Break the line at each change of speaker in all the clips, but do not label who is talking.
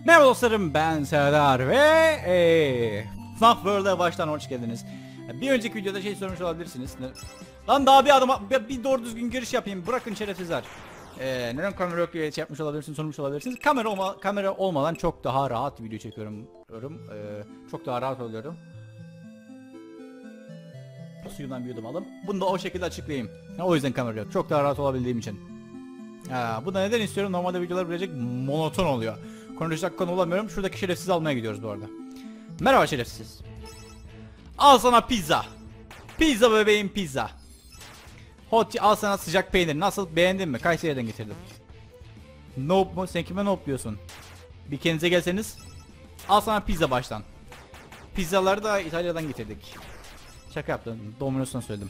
Merhaba dostlarım, ben Serdar ve FNAF World'a baştan hoş geldiniz. Bir önceki videoda şey sormuş olabilirsiniz. Lan daha bir adım bir doğru düzgün giriş yapayım, bırakın şerefsizler. Neden kamera yok diye şey yapmış olabilirsiniz, sormuş olabilirsiniz. Kamera olmadan çok daha rahat video çekiyorum. Çok daha rahat oluyorum. Suyundan bir yudum alalım. Bunu da o şekilde açıklayayım. O yüzden kamera yok. Çok daha rahat olabildiğim için. Bu da neden istiyorum? Normalde videolar birazcık monoton oluyor. Konuşacak konu olamıyorum. Şuradaki şerefsizi almaya gidiyoruz bu arada. Merhaba şerefsiz. Al sana pizza. Pizza bebeğim, pizza. Al sana sıcak peynir. Nasıl, beğendin mi? Kayseri'den getirdim. Nope mu? Sen kime nope diyorsun? Bir kendinize gelseniz. Al sana pizza baştan. Pizzaları da İtalya'dan getirdik. Şaka yaptım. Domino's'tan söyledim.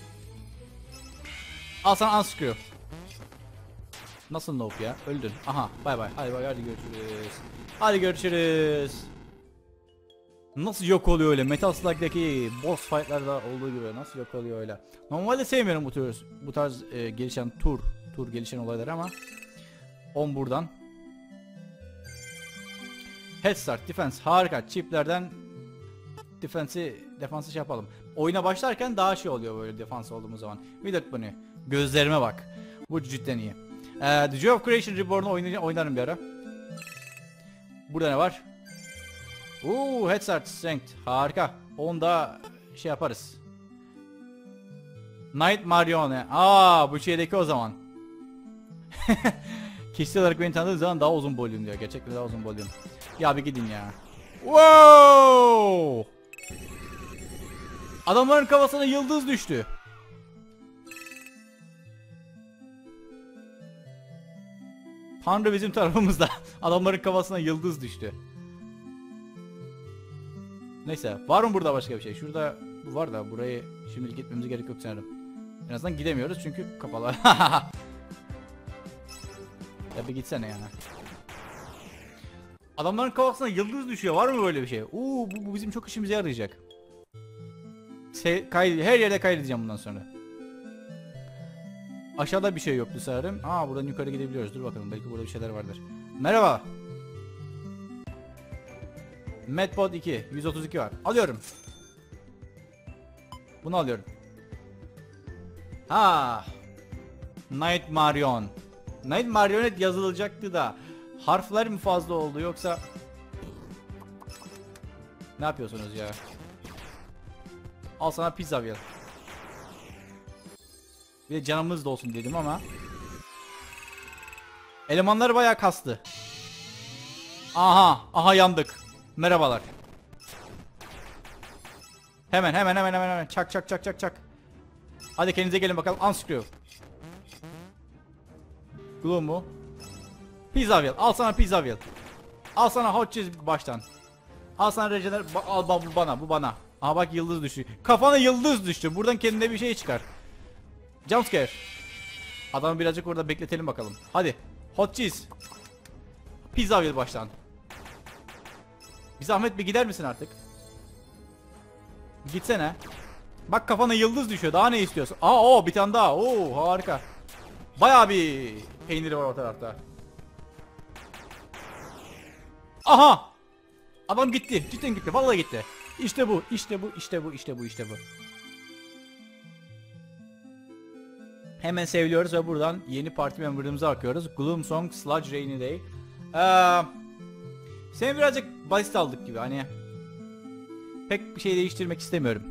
Al sana unscrew. Nasıl nope ya? Öldün. Aha, bay bay. Hadi görüşürüz. Hadi görüşürüz. Nasıl yok oluyor öyle? Metal Slug'daki boss fight'larda olduğu gibi nasıl yok oluyor öyle? Normalde sevmiyorum bu tarz gelişen tur gelişen olayları ama buradan. Head start, defense harika. Chiplerden defansı şey yapalım. Oyuna başlarken daha şey oluyor böyle defans olduğumuz zaman. Without bunu. Gözlerime bak. Bu cidden iyi. The Joy of Creation Reborn'u oynarım bir ara. Burada ne var? Head start strength. Harika. Onu da şey yaparız. Night Marione. Bu şeydeki o zaman. Kişisel olarak beni tanıdığı zaman daha uzun boyluyum diyor. Gerçekten daha uzun boyluyum. Ya bir gidin ya. Wow! Adamların kafasına yıldız düştü. Tanrı bizim tarafımızda. Adamların kafasına yıldız düştü. Neyse, var mı burada başka bir şey? Şurada var da burayı şimdi gitmemize gerek yok sanırım. En azından gidemiyoruz çünkü kapalı. Ya bir gitsene yani. Adamların kafasına yıldız düşüyor. Var mı böyle bir şey? Bu bizim çok işimize yarayacak. Her yerde kaydedeceğim bundan sonra. Aşağıda bir şey yoktu sanırım. Buradan yukarı gidebiliyoruz. Dur bakalım, belki burada bir şeyler vardır. Merhaba. Medpod 2 132 var. Alıyorum. Bunu alıyorum. Night Marion. Night Marionet yazılacaktı da harfler mi fazla oldu yoksa ne yapıyorsunuz ya? Al sana pizza ver. Bir de canımız da olsun dedim ama elemanlar bayağı kastı. Aha yandık. Merhabalar. Hemen çak. Hadi kendinize gelin bakalım. Unscrew. Glue mu? Pizza wheel. Al sana pizza wheel. Al sana hot cheese baştan. Al sana regener. Al bu bana. Bak yıldız düştü. Kafana yıldız düştü. Buradan kendine bir şey çıkar. Jumpscare. Adamı birazcık orada bekletelim bakalım. Hadi. Hot cheese. Pizza wheel baştan. Bir zahmet bir gider misin artık? Gitsene. Bak kafana yıldız düşüyor. Daha ne istiyorsun? Bir tane daha. Harika. Bayağı bir peyniri var o tarafta. Aha! Adam gitti. Cidden gitti. Vallahi gitti. İşte bu. Hemen seviliyoruz ve buradan yeni parti member'ımıza bakıyoruz. Gloom Song, Sludge Rainy Day. Seni birazcık basit aldık gibi, hani pek bir şey değiştirmek istemiyorum.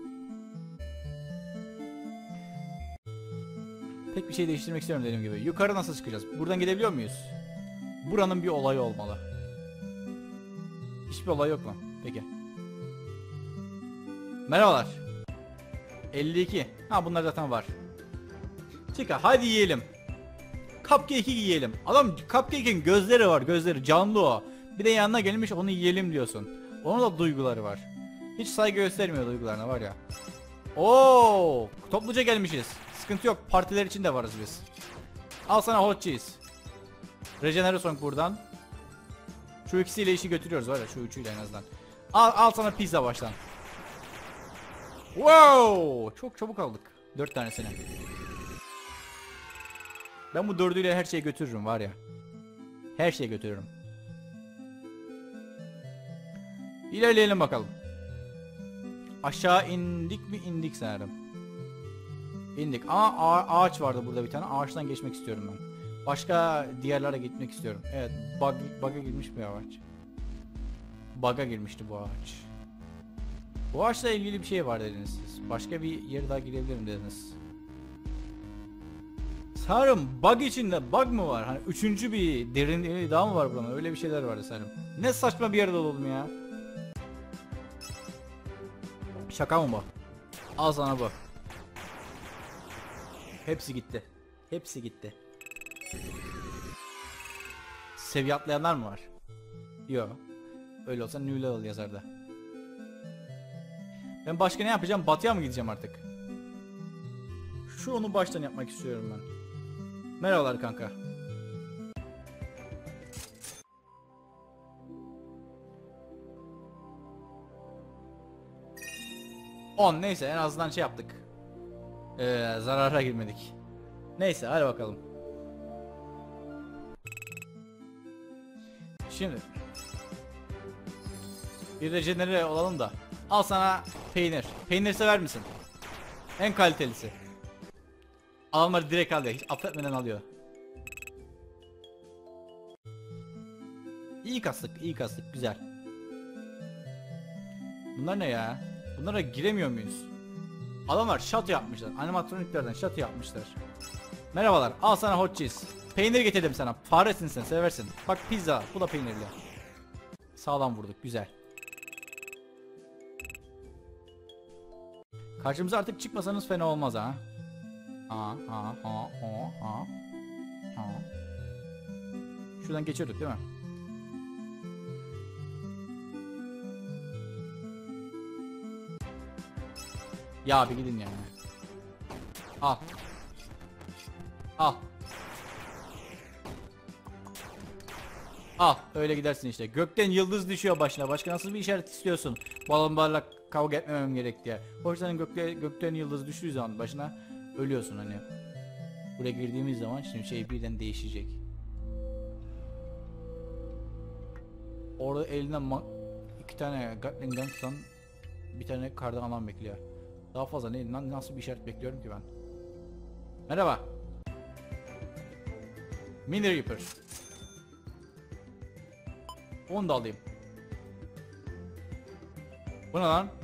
Dediğim gibi. Yukarı nasıl çıkacağız? Buradan gidebiliyor muyuz? Buranın bir olayı olmalı. Hiçbir olay yok mu? Peki. Merhabalar. 52. Bunlar zaten var. Çıkar. Hadi yiyelim. Cupcake'i yiyelim. Adam Cupcake'in gözleri var. Gözleri canlı o. Bir de yanına gelmiş onu yiyelim diyorsun. Onun da duyguları var. Hiç saygı göstermiyor duygularına var ya. Topluca gelmişiz. Sıkıntı yok. Partiler için de varız biz. Al sana hot cheese. Regeneration buradan. Şu ikisiyle işi götürüyoruz var ya, şu üçüyle en azından. Al sana pizza baştan. Çok çabuk aldık. 4 tanesini. Ben bu dördüyle her şeyi götürürüm var ya. Her şeyi götürürüm. İlerleyelim bakalım. Aşağı indik mi? İndik sanırım. İndik. Ama ağaç vardı burada bir tane. Ağaçtan geçmek istiyorum ben. Başka diğerlere gitmek istiyorum. Evet. Bug'a girmiş bir ağaç. Bug'a girmişti bu ağaç. Bu ağaçla ilgili bir şey var dediniz siz. Başka bir yere daha girebilirim dediniz. Sanırım bug içinde bug mı var? Hani üçüncü bir derinliği daha mı var buranın? Öyle bir şeyler vardı sanırım. Ne saçma bir yerde oldum ya. Şaka mı bu? Al sana bu. Hepsi gitti. Hepsi gitti. Seviye atlayanlar mı var? Yok. Öyle olsa new level yazardı. Ben başka ne yapacağım? Batıya mı gideceğim artık? Şu onu baştan yapmak istiyorum ben. Merhabalar kanka. Neyse en azından şey yaptık. Zarara girmedik. Neyse hadi bakalım. Şimdi bir rejenere olalım da. Al sana peynir. Peynir sever misin? En kalitelisi. Adamlar direkt alıyor. Hiç affetmeden alıyor. İyi kastık, iyi kastık. Güzel. Bunlar ne ya? Bunlara giremiyor muyuz? Adamlar shot yapmışlar. Animatroniklerden shot yapmışlar. Merhabalar. Al sana hot cheese. Peynir getirdim sana. Faresin sen, seversin. Bak pizza. Bu da peynirli. Sağlam vurduk. Güzel. Karşımıza artık çıkmasanız fena olmaz ha. Şuradan geçiyorduk değil mi? Ya bir gidin ya. Al. Al. Al. Öyle gidersin işte. Gökten yıldız düşüyor başına. Başka nasıl bir işaret istiyorsun? Balonlarla kavga etmemem gerek diye. Hoşçakalın gökten yıldız düştüğü zaman başına ölüyorsun hani. Buraya girdiğimiz zaman şimdi şey birden değişecek. Orada elinden iki tane Gatling'den tutan bir tane kardan alan bekliyor. Daha fazla ne nasıl bir işaret bekliyorum ki ben? Merhaba. Mini Reaper. Onu da alayım. Bu ne lan?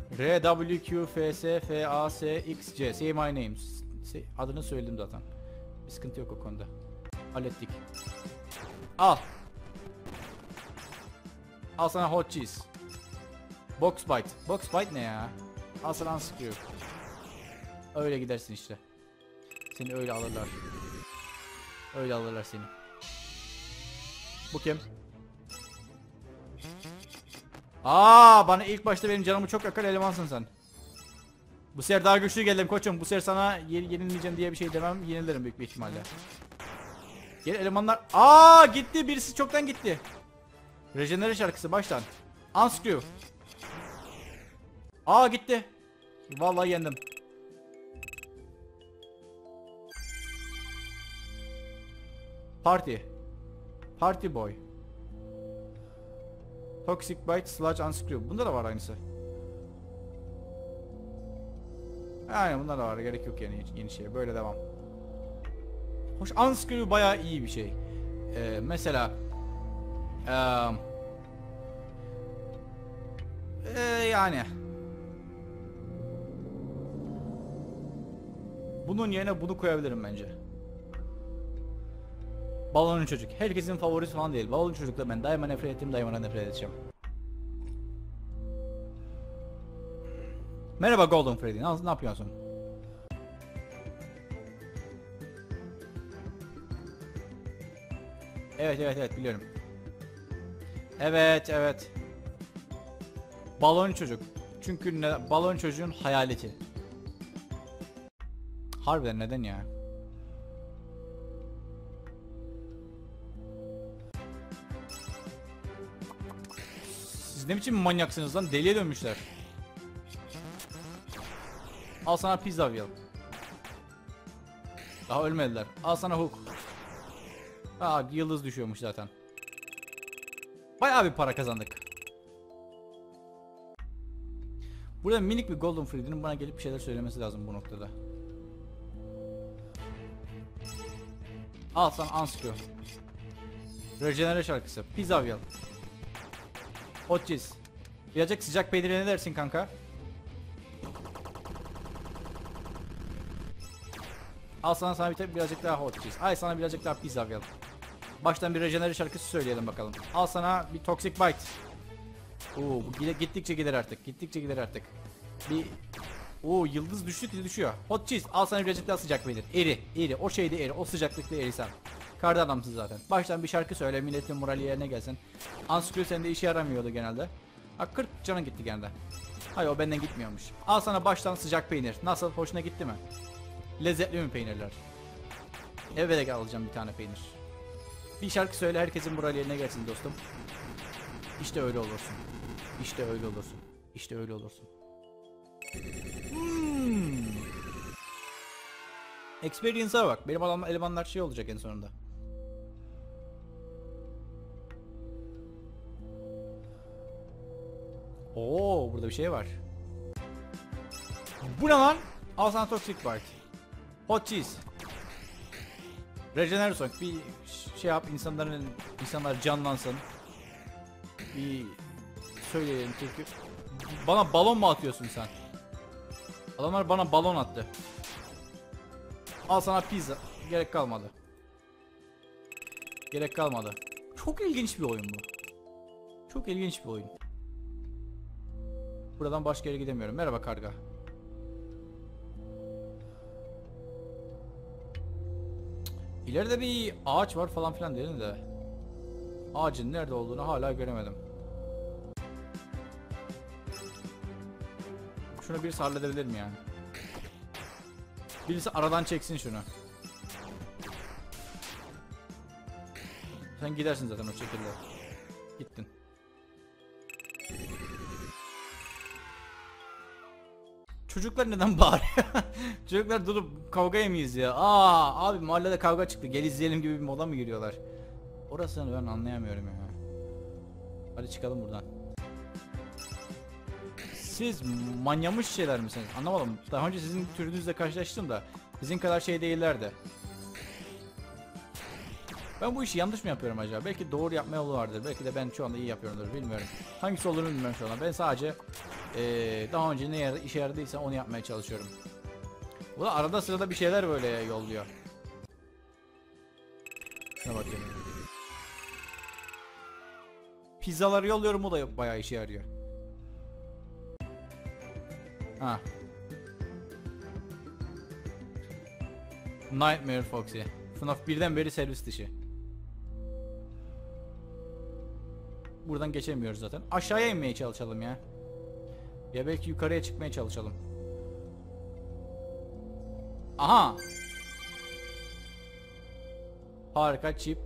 RWQFSFASXC. Say my name. Adını söyledim zaten. Bir sıkıntı yok o konuda. Hallettik. Al. Al sana hot cheese. Box bite. Box bite ne ya? Al sana unscrew. Öyle gidersin işte. Seni öyle alırlar. Öyle alırlar seni. Bu kim? Bana ilk başta benim canımı çok yakar elemansın sen. Bu sefer daha güçlü geldim koçum. Bu sefer sana yenilmeyeceğim diye bir şey demem. Yenilirim büyük bir ihtimalle. Gel elemanlar. Gitti. Birisi çoktan gitti. Rejenere şarkısı baştan. Unscrew. Gitti. Vallahi yendim. Party boy. Toxic bite, sludge, unscrew. Bunda da var aynısı. Aynen bunda da var. Gerek yok yani yeni şey. Böyle devam. Hoş, unscrew bayağı iyi bir şey. Mesela yani bunun yerine bunu koyabilirim bence. Balonlu çocuk. Herkesin favorisi falan değil. Balonlu çocukla ben daima nefret ettim, daima nefret edeceğim. Merhaba Golden Freddy. Ne yapıyorsun? Evet biliyorum. Evet. Balon çocuk. Çünkü balon çocuğun hayaleti. Harbiden neden ya? Siz ne biçim manyaksınız lan? Deliye dönmüşler. Al sana pizza wheel. Daha ölmediler. Al sana hook. Yıldız düşüyormuş zaten. Bayağı bir para kazandık. Burada minik bir Golden Freddy'nin bana gelip bir şeyler söylemesi lazım bu noktada. Al sana Unscrew. Regenere şarkısı. Pizza Wheel. Hot cheese. Birazcık sıcak peynire ne dersin kanka? Al sana birazcık daha hot cheese. Ay sana birazcık daha pizza wheel. Baştan bir regenere şarkısı söyleyelim bakalım. Al sana bir toxic bite. Oo, bu gittikçe gider artık. Gittikçe gider artık. Bir yıldız düşüyor. Hot cheese. Al sana birazcık daha sıcak peynir. Eri. O şeyde eri. O sıcaklıkta eri sen. Karda adamsın zaten. Baştan bir şarkı söyle. Milletin morali yerine gelsin. Unscrew sende işe yaramıyordu genelde. Ha 40 canın gitti genelde. Hayır o benden gitmiyormuş. Al sana baştan sıcak peynir. Nasıl? Hoşuna gitti mi? Lezzetli mi peynirler? Eve de alacağım bir tane peynir. Bir şarkı söyle herkesin morali yerine gelsin dostum. İşte öyle olursun. İşte öyle olursun. İşte öyle olursun. Experience'a bak. Benim elemanlar şey olacak en sonunda. Oo, burada bir şey var. Bu ne lan? Al sana toxic bite. Hot cheese. Regenerate Song. Bir şey yap, insanlar canlansın. Bir söyleyelim çünkü. Bana balon mu atıyorsun sen? Adamlar bana balon attı. Al sana pizza. Gerek kalmadı. Gerek kalmadı. Çok ilginç bir oyun bu. Çok ilginç bir oyun. Buradan başka yere gidemiyorum. Merhaba karga. İleride bir ağaç var falan filan dedin de. Ağacın nerede olduğunu hala göremedim. Şunu birisi halledebilir mi yani? Birisi aradan çeksin şunu. Sen gidersin zaten o şekilde. Gittin. Çocuklar neden bağırıyor? Çocuklar durup kavgaya mıyız ya? Abi mahallede kavga çıktı. Gel izleyelim gibi bir moda mı giriyorlar? Orasını ben anlayamıyorum ya. Hadi çıkalım buradan. Siz manyamış şeyler misiniz? Anlamadım. Daha önce sizin türünüzle karşılaştım da sizin kadar şey değillerdi. Ben bu işi yanlış mı yapıyorum acaba? Belki doğru yapma yolu vardır. Belki de ben şu anda iyi yapıyorumdur. Bilmiyorum. Hangisi olduğunu bilmiyorum şu anda. Ben sadece daha önce ne işe yaradıysa onu yapmaya çalışıyorum. Bu da arada sırada bir şeyler böyle yolluyor. Şuna bakayım. Pizzaları yolluyorum, o da bayağı işe yarıyor. Ha. Nightmare Foxy. FNAF 1'den beri servis dışı. Buradan geçemiyoruz zaten. Aşağıya inmeye çalışalım ya. Ya belki yukarıya çıkmaya çalışalım. Aha. Harika çip.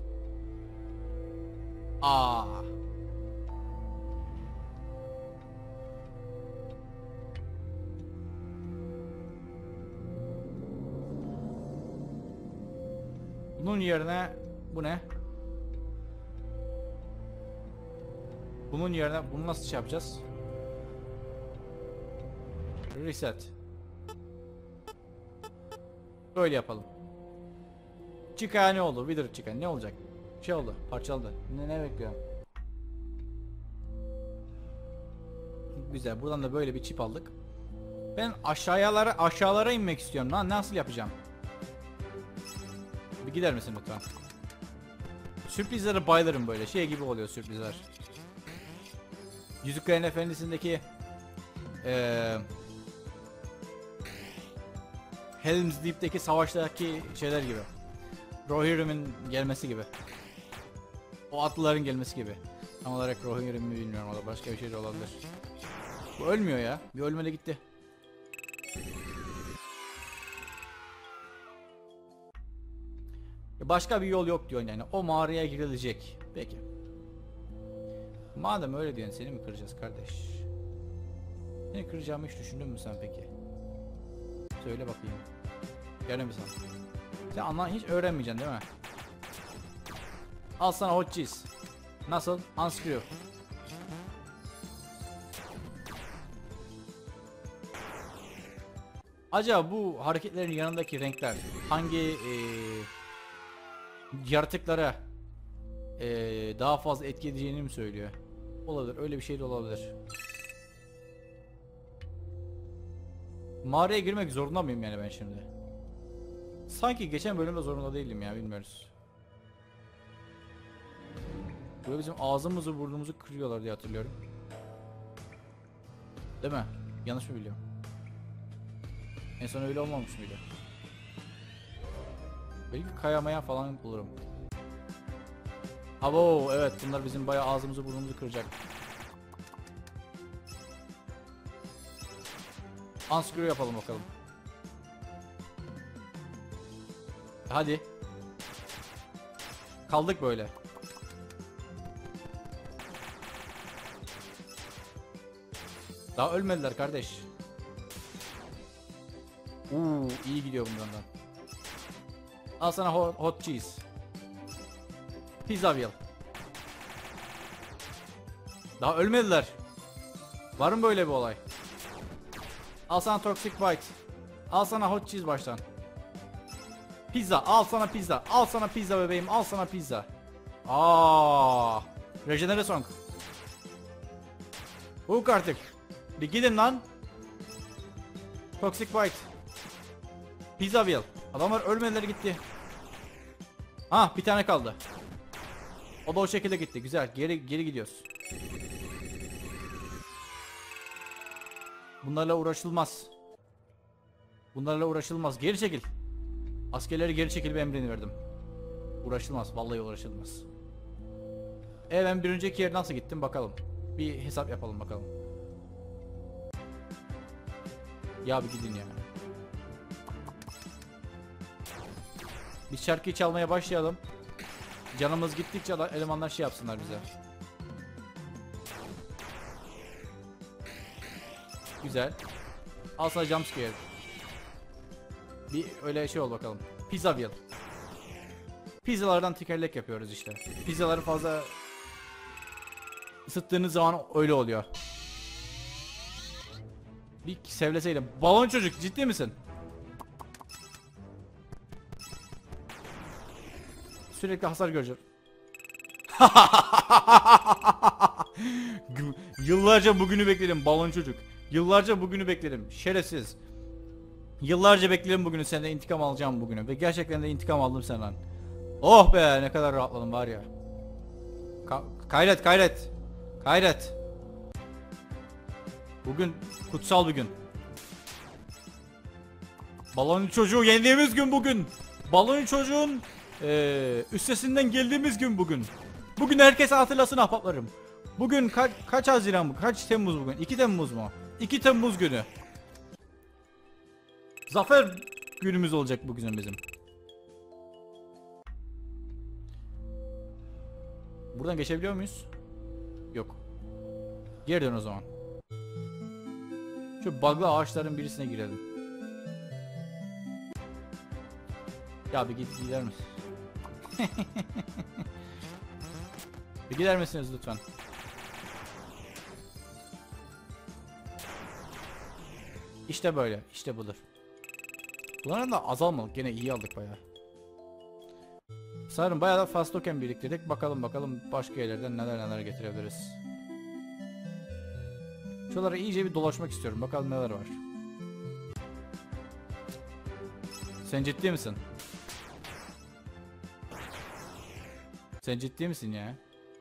Bunun yerine bu ne? Bunun yerine bunu nasıl şey yapacağız? Reset. Böyle yapalım. Chica ne oldu? Wither Chica ne olacak? Şey oldu, parçaladı. Ne bekliyorum? Güzel. Buradan da böyle bir çip aldık. Ben aşağılara inmek istiyorum lan. Nasıl yapacağım? Bir gider misin lütfen? Sürprizlere bayılırım böyle. Şey gibi oluyor sürprizler. Yüzüklerin Efendisi'ndeki Helm's Deep'teki savaştaki şeyler gibi. Rohirrim'in gelmesi gibi. O atlıların gelmesi gibi. Tam olarak Rohirrim mi bilmiyorum, o da başka bir şey de olabilir. Bu ölmüyor ya. Bir ölmede gitti. Başka bir yol yok diyor yani. O mağaraya girilecek. Peki. Madem öyle diyorsun, seni mi kıracağız kardeş? Seni kıracağımı hiç düşündün mü sen peki? Söyle bakayım. Gene mi sen? Sen hiç öğrenmeyeceksin değil mi? Al sana hot cheese. Nasıl? Unscrew. Acaba bu hareketlerin yanındaki renkler hangi yaratıklara daha fazla etki edeceğini mi söylüyor? Olabilir, öyle bir şey de olabilir. Mağaraya girmek zorunda mıyım yani ben şimdi? Sanki geçen bölümde zorunda değildim ya, bilmiyoruz. Böyle bizim ağzımızı burnumuzu kırıyorlar diye hatırlıyorum. Değil mi? Yanlış mı biliyorum? En son öyle olmamış mıydı? Belki kayamaya falan bulurum. Abo evet, bunlar bizim bayağı ağzımızı burnumuzu kıracak. Unscrew yapalım bakalım. Hadi. Kaldık böyle. Daha ölmediler kardeş. İyi gidiyor bundan. Al sana hot cheese. Pizzaville. Daha ölmediler. Var mı böyle bir olay? Al sana toxic bite. Al sana hot cheese baştan. Pizza, al sana pizza. Al sana pizza bebeğim, al sana pizza. Regenere song. Hook artık. Bir gidin lan. Toxic bite. Pizzaville. Adamlar ölmediler gitti. Bir tane kaldı. O da o şekilde gitti. Güzel. Geri gidiyoruz. Bunlarla uğraşılmaz. Bunlarla uğraşılmaz. Geri çekil. Askerleri geri çekil, bir emrini verdim. Uğraşılmaz. Vallahi uğraşılmaz. Ben bir önceki yere nasıl gittim bakalım. Bir hesap yapalım bakalım. Ya bir gidin ya. Biz şarkıyı çalmaya başlayalım. Canımız gittikçe elemanlar şey yapsınlar bize. Güzel. Al sana jumpscare. Bir öyle şey ol bakalım. Pizzaville. Pizzalardan tekerlek yapıyoruz işte. Pizzaları fazla ısıttığınız zaman öyle oluyor. Bir sevleseydim. Balon çocuk, ciddi misin? Sürekli hasar göreceğim. Yıllarca bugünü bekledim balon çocuk. Yıllarca bugünü bekledim. Şerefsiz. Yıllarca bekledim bugünü, senden intikam alacağım bugünü. Ve gerçekten de intikam aldım senden. Oh be, ne kadar rahatladım var ya. Kayret. Bugün kutsal bir gün. Balon çocuğu yendiğimiz gün bugün. Balon çocuğun üstesinden geldiğimiz gün bugün. Bugün herkes hatırlasın ahbaplarım. Bugün kaç Haziran bu? Kaç Temmuz bugün? 2 Temmuz mu? 2 Temmuz günü. Zafer günümüz olacak bugün bizim. Buradan geçebiliyor muyuz? Yok. Geri dön o zaman. Şu bug'lı ağaçların birisine girelim. Ya bir gider misin? Bir gider misiniz lütfen? İşte böyle. İşte budur. Bunların da azalmadı. Gene iyi aldık bayağı. Sanırım bayağı da fast token biriktirdik. Bakalım başka yerlerden neler getirebiliriz. Şuralara iyice bir dolaşmak istiyorum. Bakalım neler var. Sen ciddi misin? Sen ciddi misin ya?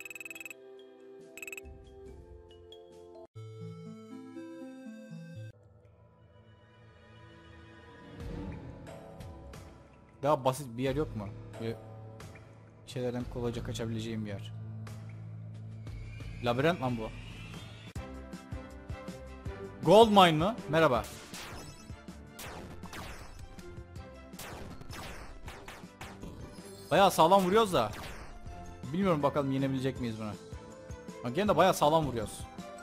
Daha basit bir yer yok mu? Böyle şeylerden kolayca kaçabileceğim bir yer. Labirent lan bu. Gold mine mı? Merhaba. Bayağı sağlam vuruyoruz da. Bilmiyorum bakalım yenebilecek miyiz bunu. Bak gene de bayağı sağlam vuruyoruz.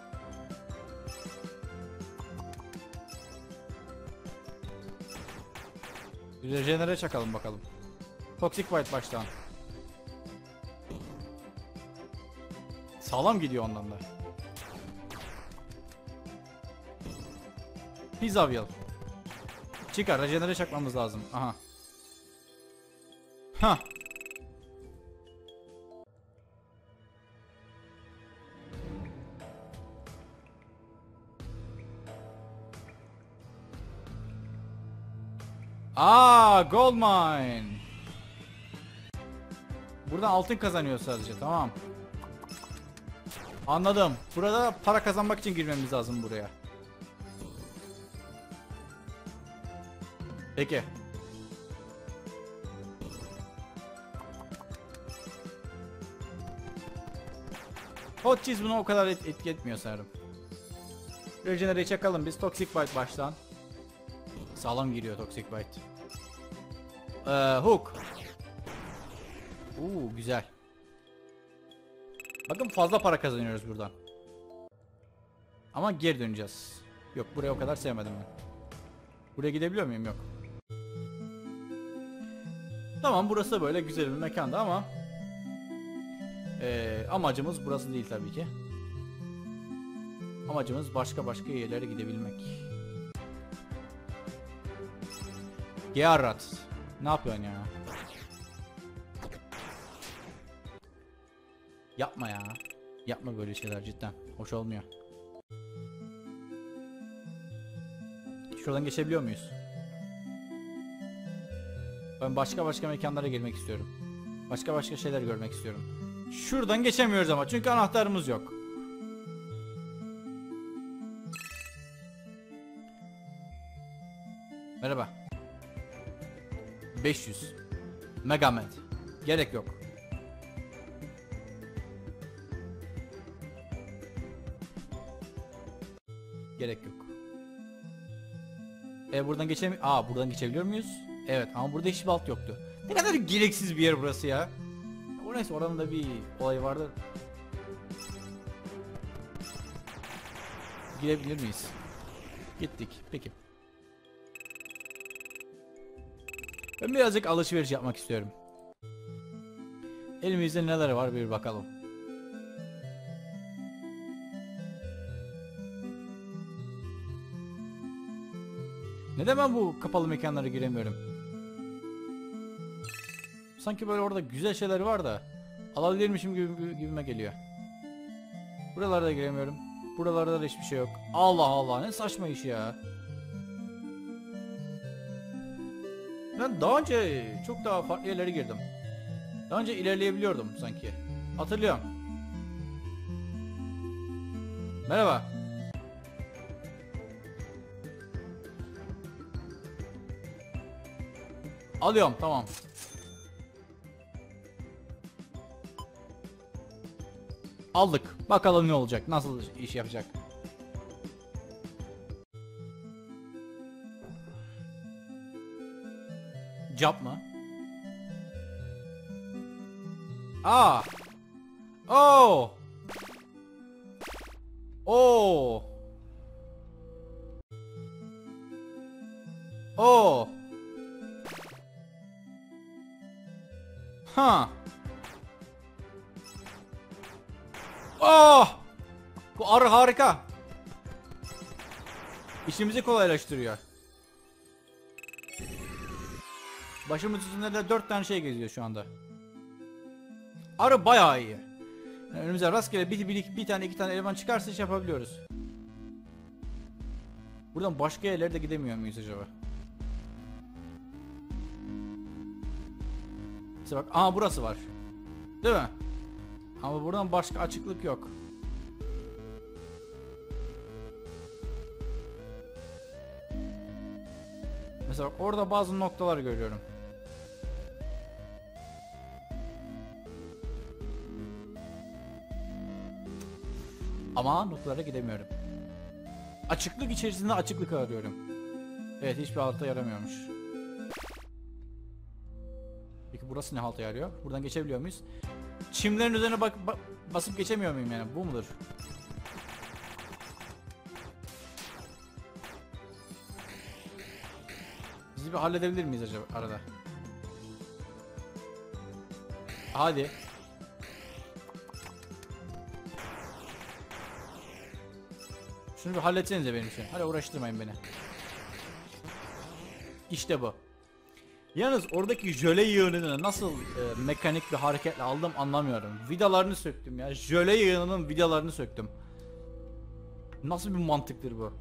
Regenere çakalım bakalım. Toxic White baştan. Sağlam gidiyor ondan da. Pizzaville. Çıkar. Rejenere çakmamız lazım. Aha. Ha. Gold mine. Buradan altın kazanıyor sadece. Tamam. Anladım. Burada para kazanmak için girmemiz lazım buraya. Peki. Hot cheese bunu o kadar etki etmiyor sanırım. Regenere'yi çakalım biz. Toxic Bite baştan. Sağlam giriyor Toxic Bite. Hook. Güzel. Bakın fazla para kazanıyoruz buradan. Ama geri döneceğiz. Yok, buraya o kadar sevmedim ben. Buraya gidebiliyor muyum? Yok. Tamam, burası da böyle güzel bir mekanda ama amacımız burası değil tabii ki. Amacımız başka yerlere gidebilmek. Geralt. Ne yapıyorsun ya? Yapma ya. Yapma böyle şeyler cidden. Hoş olmuyor. Şuradan geçebiliyor muyuz? Ben başka mekanlara girmek istiyorum. Başka şeyler görmek istiyorum. Şuradan geçemiyoruz ama çünkü anahtarımız yok. Merhaba. 500. Megamed. Gerek yok. Gerek yok. Buradan buradan geçebiliyor muyuz? Evet ama burada hiçbir alt yoktu. Ne kadar gereksiz bir yer burası ya. Neyse, oranın da bir olay vardı. Girebilir miyiz? Gittik. Peki. Ben birazcık alışveriş yapmak istiyorum. Elimizde neler var bir bakalım. Neden ben bu kapalı mekanlara giremiyorum? Sanki böyle orada güzel şeyler var da alabilirmişim gibime geliyor. Buralarda giremiyorum. Buralarda da hiçbir şey yok. Allah Allah, ne saçma iş ya. Ben daha önce çok daha farklı yerlere girdim. Daha önce ilerleyebiliyordum sanki. Hatırlıyorum. Merhaba. Alıyorum, tamam. Aldık. Bakalım ne olacak. Nasıl iş yapacak. Job mı? Oh. Ha. Bu arı harika. İşimizi kolaylaştırıyor. Başımız üstünde de 4 tane şey geziyor şu anda. Arı bayağı iyi. Yani önümüze rastgele bir tane 2 tane eleman çıkarsa iş yapabiliyoruz. Buradan başka yerlere de gidemiyor muyuz acaba? İşte bak, burası var. Değil mi? Ama buradan başka açıklık yok. Mesela bak, orada bazı noktalar görüyorum. Ama noktalara gidemiyorum. Açıklık içerisinde açıklık arıyorum. Evet, hiçbir halta yaramıyormuş. Peki burası ne halta yarıyor? Buradan geçebiliyor muyuz? Çimlerin üzerine basıp geçemiyor muyum yani? Bu mudur? Bizi bir halledebilir miyiz acaba arada? Hadi. Şunu bir halletsenize benim için. Hadi uğraştırmayın beni. İşte bu. Yalnız oradaki jöle yığınını nasıl mekanik bir hareketle aldım anlamıyorum. Vidalarını söktüm ya. Jöle yığınının vidalarını söktüm. Nasıl bir mantıktır bu?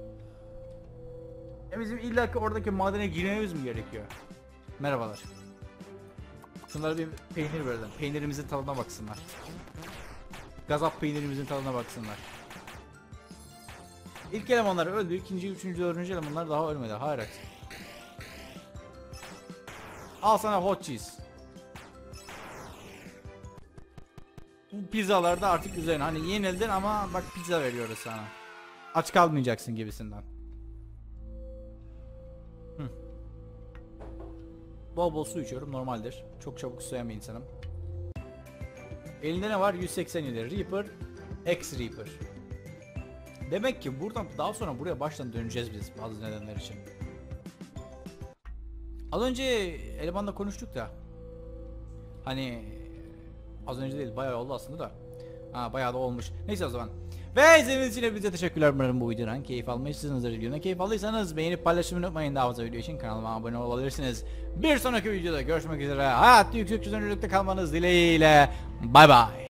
Bizim illaki oradaki madene girmemiz mi gerekiyor? Merhabalar. Şunlara bir peynir verelim. Peynirimizin tadına baksınlar. Gazap peynirimizin tadına baksınlar. İlk elemanlar öldü. İkinci, üçüncü, dördüncü elemanlar daha ölmedi. Hayret. Al sana hot cheese. Bu pizzalarda artık üzerine hani yenildin ama bak pizza veriyoruz sana. Aç kalmayacaksın gibisinden. Bol bol su içiyorum, normaldir. Çok çabuk susayan bir insanım. Elinde ne var? 187 Reaper, X Reaper. Demek ki buradan daha sonra buraya baştan döneceğiz biz bazı nedenler için. Az önce elemanla konuştuk da. Hani az önce değil, bayağı oldu aslında da. Ha, bayağı da olmuş. Neyse o zaman. Ve izlediğiniz için hepinize teşekkürler. Umarım bu videodan keyif almışsınızdır. Videodan keyif aldıysanız beğenip paylaşmayı unutmayın. Daha fazla video için kanalıma abone olabilirsiniz. Bir sonraki videoda görüşmek üzere. Hayatta yüksek çözünürlükte kalmanız dileğiyle. Bay bay.